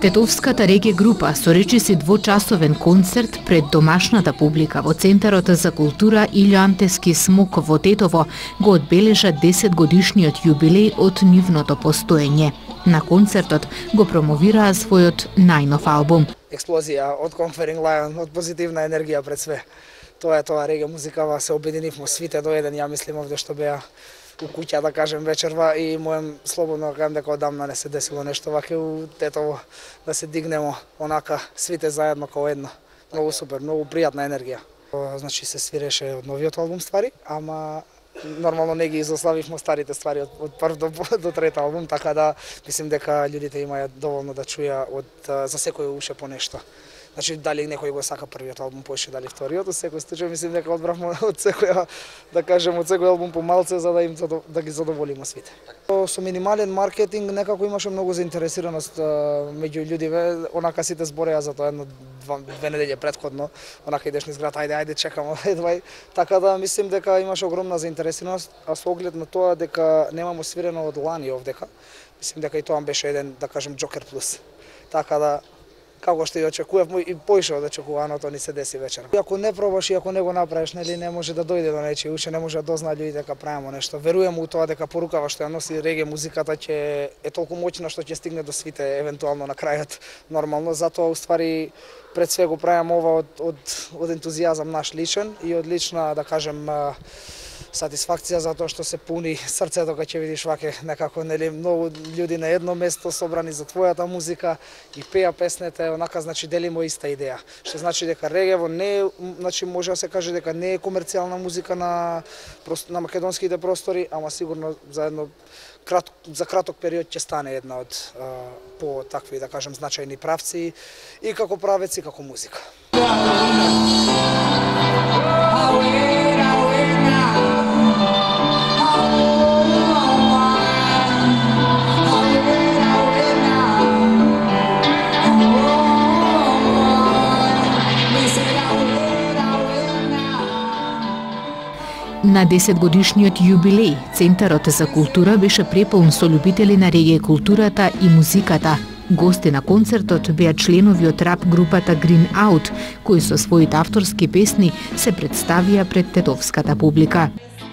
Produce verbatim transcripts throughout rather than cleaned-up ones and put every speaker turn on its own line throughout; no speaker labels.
Тетовската реге група со речиси двочасовен концерт пред домашната публика во Центарот за култура Илјо Антески Смок во Тетово го одбележа десет годишниот јубилеј од нивното постоење. На концертот го промовираа својот најнов албум.
Експлозија од Conquering Lion, од позитивна енергија пред све. Тоа е тоа реге музикава, се обединивме свите до еден, ја мислим овде што беа у куќа, да кажем, вечерва и мојам слободно да кажем дека одамна не се десило нешто ваке у Тетово, да се дигнемо онака свите заедно како едно. Многу супер, многу пријатна енергија. Значи се свиреше од новиот албум ствари, ама нормално не ги изославивме старите ствари од, од прв до, до трет албум, така да мислим дека луѓето имаат доволно да чуја од за секој уше по нешто. Значи, дали некој го сака првиот албум поише, дали вториот, од секој случај мислим дека одбравме од секој, да кажем, од секој албум по малце за да им да ги задоволиме свите. Со минимален маркетинг некако имаше многу заинтересираност меѓу луѓе, онака сите збореа за тоа едно два, две неделји претходно, онака идеш низ град, ајде, ајде, чекамо, едвај. Така да мислим дека имаше огромна заинтересираност, а со оглед на тоа дека немамо свирено од лани овдека, мислим дека и тоа беше еден, да кажем, Джокер плюс. Така да како што и очекував и поише од очекуваното ни се деси вечер. Ако не пробаш и ако не го направиш, нели не може да дојде до нечи, уште не може да дозна луѓе дека правиме нешто. Верувам у тоа дека порукава што ја носи реге музиката ќе е толку моќна што ќе стигне до свите евентуално на крајот нормално, затоа уствари пред све го правиме ова од од од ентузијазам наш личен и од лична, да кажем, сатисфакција за тоа што се пуни срцето кога ќе видиш ваке некако, нели, многу луѓе на едно место собрани за твојата музика и пеа песните, онака, значи делиме иста идеја. Што значи дека регево не е, значи може да се каже дека не е комерцијална музика на на македонските простори, ама сигурно за едно крат, за краток период ќе стане една од а, по такви, да кажем, значајни правци и како правец и како музика.
На десет годишниот јубилеј, Центарот за култура беше преполн со љубители на реге културата и музиката. Гости на концертот беа членови од рап групата Green Out, кои со своите авторски песни се представија пред тетовската публика.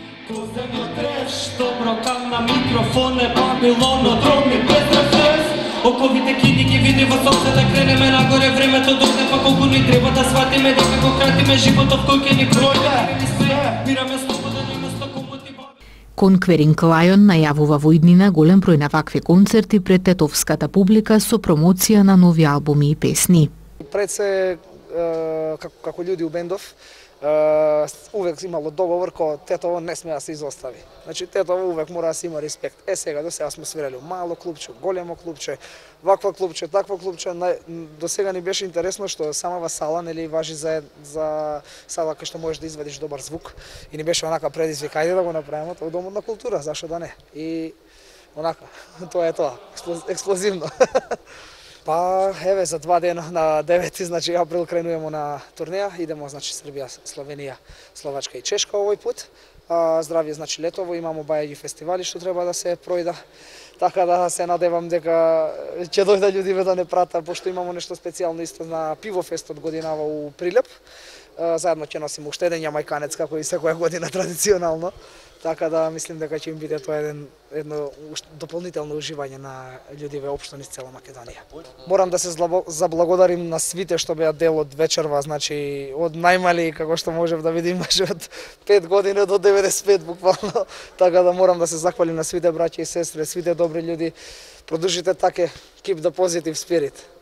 Оковите киди ги види во сонце да кренеме нагоре, времето дојде па колку ни треба да сватиме дека го кратиме животот кој ќе ни пројде. Бираме слободен и место комотива.
Conquering Lion најавува во иднина голем број на вакви концерти пред тетовската публика со промоција на нови албуми и песни.
Пред се како како луѓе у бендов Uh, увек имало договор кој Тетово не сме да се изостави. Значи Тетово увек мора да се има респект. Е сега до сега сме свирали мало клубче, големо клубче, ваква клубче, таква клубче. До сега ни беше интересно што самава сала нели важи за за сала кај што можеш да извадиш добар звук и ни беше онака предизвик, ајде да го направиме тоа домот на култура, зашто да не? И онака, тоа е тоа, експлозивно. Па, еве, за два дена на девети, значи април кренуваме на турнеја, идемо, значи Србија, Словенија, Словачка и Чешка овој пат. А, здравје, значи летово, имамо бајаги фестивали што треба да се пројда. Така да се надевам дека ќе дојдат луѓе да не прата, пошто имамо нешто специјално исто на Пивофест од годинава у Прилеп. А, заедно ќе носиме уште еден јамајканец, како и секоја година традиционално. Така да мислим дека ќе им биде тоа еден едно дополнително уживање на луѓе општо низ цела Македонија. Морам да се заблагодарим на свите што беа дел од вечерва, значи од најмали како што можев да видим од пет години до деветдесет и пет буквално. Така да морам да се захвалим на свите браќа и сестри, свите добри луѓе. Продолжите така, keep the positive spirit.